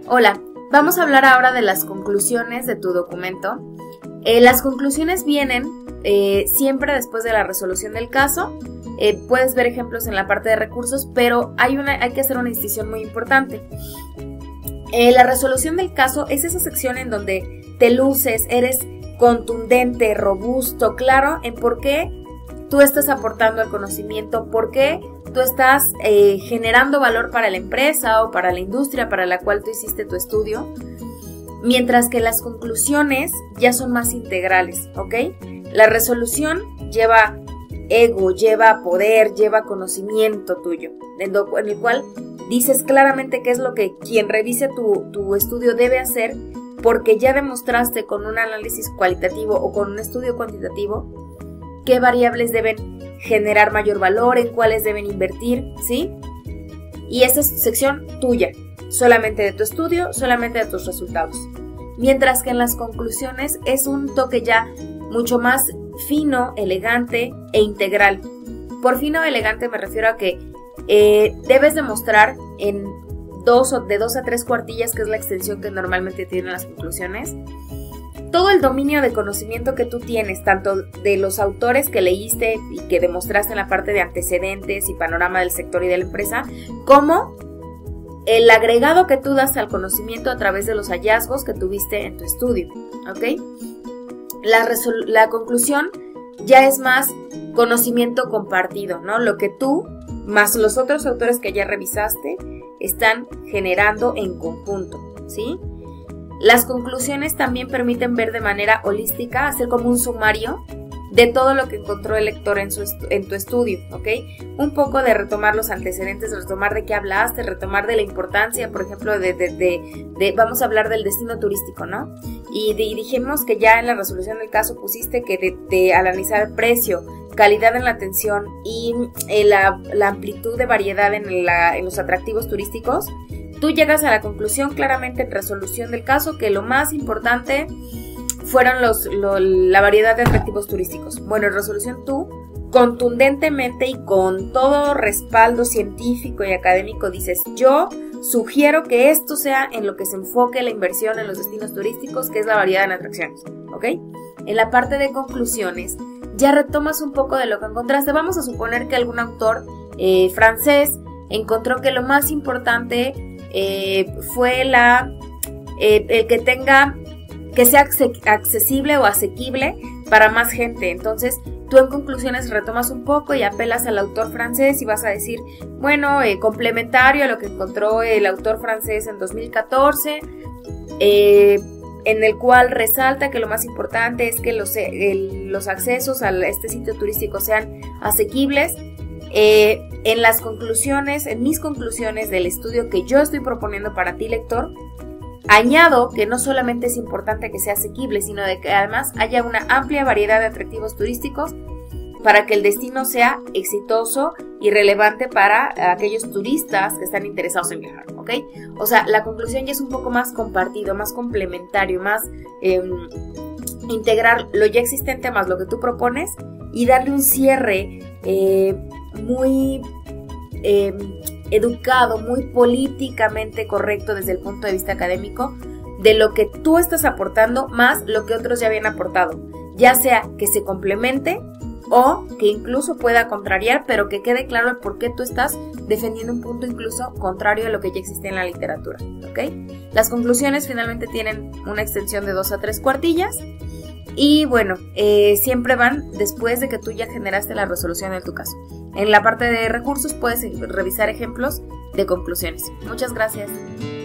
Hola, vamos a hablar ahora de las conclusiones de tu documento. Las conclusiones vienen siempre después de la resolución del caso. Puedes ver ejemplos en la parte de recursos, pero hay que hacer una distinción muy importante. La resolución del caso es esa sección en donde te luces, eres contundente, robusto, claro en por qué tú estás aportando al conocimiento, por qué tú estás generando valor para la empresa o para la industria para la cual tú hiciste tu estudio, mientras que las conclusiones ya son más integrales, ¿ok? La resolución lleva ego, lleva poder, lleva conocimiento tuyo, en el cual dices claramente qué es lo que quien revise tu estudio debe hacer, porque ya demostraste con un análisis cualitativo o con un estudio cuantitativo qué variables deben generar mayor valor, en cuáles deben invertir, ¿sí? Y esa es sección tuya, solamente de tu estudio, solamente de tus resultados. Mientras que en las conclusiones es un toque ya mucho más fino, elegante e integral. Por fino e elegante me refiero a que debes demostrar en de 2 a 3 cuartillas, que es la extensión que normalmente tienen las conclusiones, todo el dominio de conocimiento que tú tienes, tanto de los autores que leíste y que demostraste en la parte de antecedentes y panorama del sector y de la empresa, como el agregado que tú das al conocimiento a través de los hallazgos que tuviste en tu estudio, ¿ok? La conclusión ya es más conocimiento compartido, ¿no? Lo que tú, más los otros autores que ya revisaste, están generando en conjunto, ¿sí? Las conclusiones también permiten ver de manera holística, hacer como un sumario de todo lo que encontró el lector en tu estudio, ¿ok? Un poco de retomar los antecedentes, retomar de qué hablaste, retomar de la importancia, por ejemplo, vamos a hablar del destino turístico, ¿no? Y dijimos que ya en la resolución del caso pusiste que de analizar precio, calidad en la atención y la amplitud de variedad en los atractivos turísticos. Tú llegas a la conclusión claramente en resolución del caso que lo más importante fueron la variedad de atractivos turísticos. Bueno, en resolución tú contundentemente y con todo respaldo científico y académico dices: yo sugiero que esto sea en lo que se enfoque la inversión en los destinos turísticos, que es la variedad en atracciones, ¿ok? En la parte de conclusiones ya retomas un poco de lo que encontraste. Vamos a suponer que algún autor francés encontró que lo más importante fue el que sea accesible o asequible para más gente. Entonces tú en conclusiones retomas un poco y apelas al autor francés y vas a decir, bueno, complementario a lo que encontró el autor francés en 2014, en el cual resalta que lo más importante es que los accesos a este sitio turístico sean asequibles. En las conclusiones, en mis conclusiones del estudio que yo estoy proponiendo para ti, lector, añado que no solamente es importante que sea asequible, sino de que además haya una amplia variedad de atractivos turísticos para que el destino sea exitoso y relevante para aquellos turistas que están interesados en viajar, ¿ok? O sea, la conclusión ya es un poco más compartido, más complementario, más integrar lo ya existente más lo que tú propones y darle un cierre muy educado, muy políticamente correcto desde el punto de vista académico de lo que tú estás aportando más lo que otros ya habían aportado, ya sea que se complemente o que incluso pueda contrariar, pero que quede claro el por qué tú estás defendiendo un punto incluso contrario a lo que ya existe en la literatura, ¿ok? Las conclusiones finalmente tienen una extensión de 2 a 3 cuartillas y bueno, siempre van después de que tú ya generaste la resolución de tu caso. En la parte de recursos puedes revisar ejemplos de conclusiones. Muchas gracias.